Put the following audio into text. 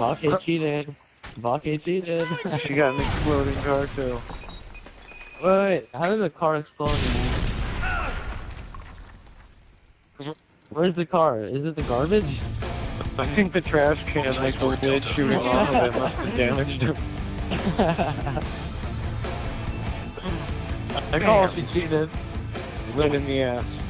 Vake cheated. Vake cheated. She got an exploding car too. Wait, how did the car explode? Where's the car? Is it the garbage? I think the trash can like the lid shooting off of it must have damaged him. I call she cheated. Lid in the ass.